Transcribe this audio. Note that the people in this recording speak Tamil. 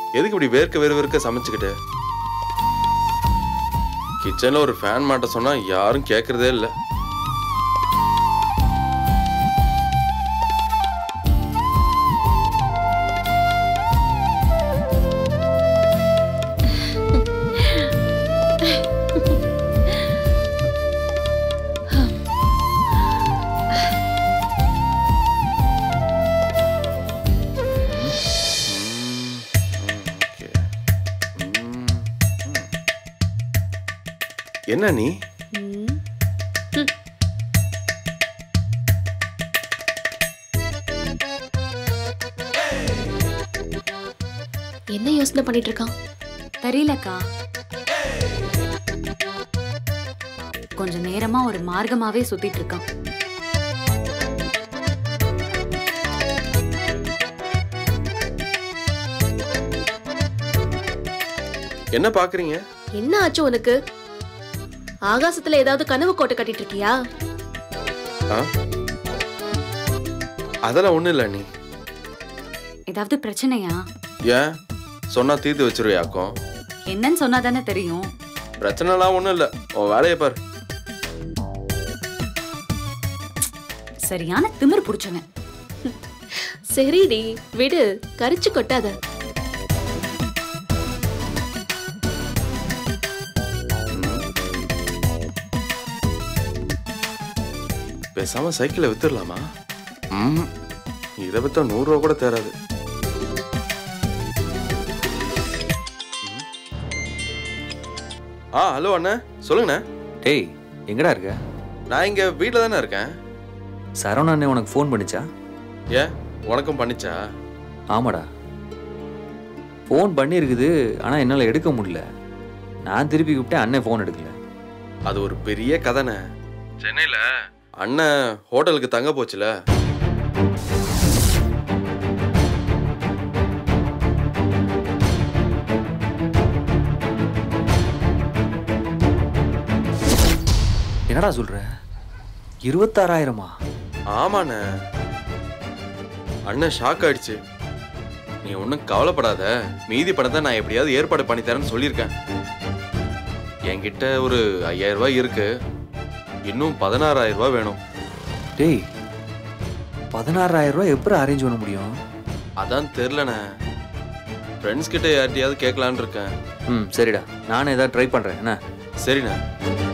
எதுக்கு இப்படி வேர்க்க வேர்க்க சமைச்சுக்கிட்டு? கிச்சன்ல ஒரு ஃபேன் மாட்ட சொன்னா யாரும் கேட்கறதே இல்லை. என்ன நீ என்ன யோசனை பண்ணிட்டு இருக்கான் தெரியலக்கா. கொஞ்ச நேரமா ஒரு மார்க்கமாவே சுத்திட்டு இருக்கான். என்ன பாக்குறீங்க? என்ன ஆச்சு உனக்கு? ஆகாசத்துல ஏதாவது கனவு கோட்டை கட்டிட்டு இருக்கியா? அதெல்லாம் ஒண்ணு இல்ல. நீ ஏதாவது பிரச்சனையா? ஏன் சொன்னா தீர்த்து வச்சிருவியாக்கும்? என்னன்னு சொன்னா தானே தெரியும். பிரச்சனைலாம் ஒண்ணும் இல்ல, உன் வேலையை பாரு. சரியான திமிர் புடிச்சவன். சரிடி விடு, கரிச்சு கொட்டாத. பேசாம சைக்கிளை வித்துடலாமா? இதை வித்தா 100 ரூபா கூட தேராது. ஹலோ அண்ணா, சொல்லுங்கண்ணா. டேய், எங்கடா இருக்க? நான் இங்க வீட்டில் தானே இருக்கேன். சரவணா அண்ணே உனக்கு ஃபோன் பண்ணிச்சா? ஏன், உனக்கும் பண்ணிச்சா? ஆமாடா, ஃபோன் பண்ணியிருக்குது. ஆனால் என்னால் எடுக்க முடியல. நான் திருப்பி கூப்பிட்டேன், அண்ணன் ஃபோன் எடுக்கல. அது ஒரு பெரிய கதைண்ணே. சென்னையில் அண்ணன் ஹோட்டலுக்கு தங்க போச்சுல. என்னடா சொல்ற? 26,000? ஆமாண்ண. அண்ணன் ஷாக் ஆயிடுச்சு. நீ ஒன்றும் கவலைப்படாத, மீதி பணத்தை நான் எப்படியாவது ஏற்பாடு பண்ணி தரேன்னு சொல்லியிருக்கேன். என்கிட்ட ஒரு 5,000 ரூபாய் இருக்கு. இன்னும் 16,000 ரூபாய் வேணும். டேய், 16,000 ரூபாய் எப்படி அரேஞ்ச் பண்ண முடியும்? அதான் தெரிலண்ணே. ஃப்ரெண்ட்ஸ் கிட்ட யார்ட்டையாவது கேட்கலான்னு இருக்கேன். சரிடா, நானும் ஏதாவது ட்ரை பண்ணுறேன். என்ன? சரிண்ணே.